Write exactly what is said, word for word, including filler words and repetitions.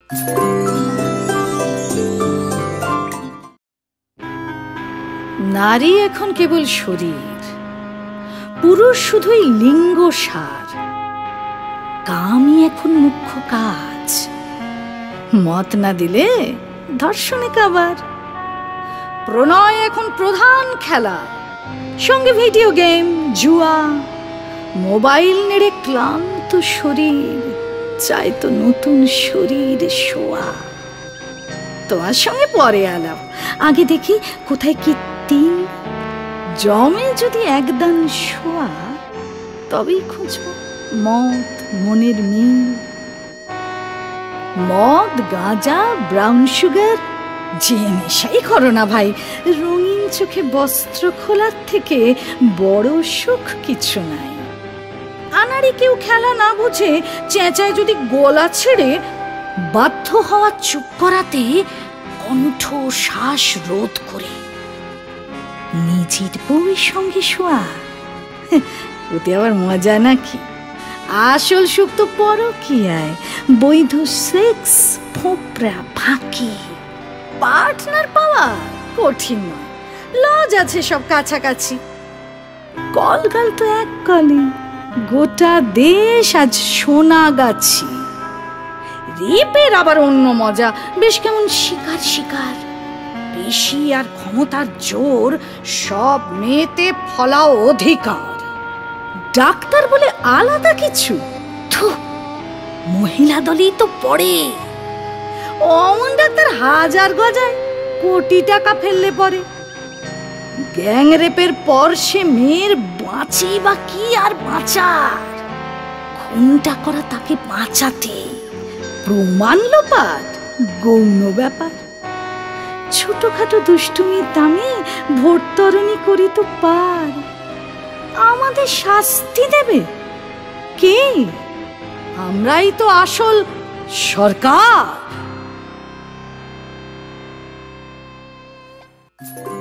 নারী এখন কেবল শরীর, পুরুষ শুধুই লিঙ্গ সার। কামই এখন মুখ্য কাজ, মত না দিলে ধর্ষণে কাবার। প্রণয় এখন প্রধান খেলা, সঙ্গে ভিডিও গেম, জুয়া। মোবাইল নেড়ে ক্লান্ত শরীর চাই তো নতুন শরীর শোয়া। তোমার সঙ্গে পরে আলাপ, আগে দেখি কোথায় কি তিন। জমে যদি একদান শোয়া, তবেই খুঁজব মদ মনের মিল। মদ, গাঁজা, ব্রাউন সুগার যে নেশাই করো না ভাই, রঙিন চোখে বস্ত্র খোলার থেকে বড় সুখ কিছু নাই। আনাড়ি কেউ খেলা না বুঝে চেঁচায় যদি গলা ছেড়ে, বাধ্য হওয়া চুপ করাতে কণ্ঠ শ্বাস রোধ করে। নিজের বউয়ের সঙ্গে শোয়া, ওতে আবার মজা নাকি? আসল সুখ তো পরকীয়ায়, বৈধ সেক্স, ফোপরা, ফাঁকি। পার্টনার পাওয়া কঠিন নয়, লজ আছে সব কাছাকাছি। কলগাল তো এক কলে, গোটা দেশ আজ সোনাগাছি। রেপের আবার অন্য মজা, বেশ কেমন শিকার শিকার। পেশি আর ক্ষমতার জোর সব মেয়েতে ফলাও অধিকার। ডাক্তার বলে আলাদা কিছু, মহিলা দলেই তো পড়ে। অমন ডাক্তার হাজার গজায়, কোটি টাকা ফেললে পরে। গ্যাং রেপের পর সে মেয়ের বাঁচি বা কি আর বাঁচার? খুনটা করা তাকে বাঁচাতে, প্রমাণ লোপাট গৌণ ব্যাপার। ছোটখাটো দুষ্টুমির দামে ভোটতরণী করি তো পার। আমাদের শাস্তি দেবে কে? আমরাই তো আসল সরকার।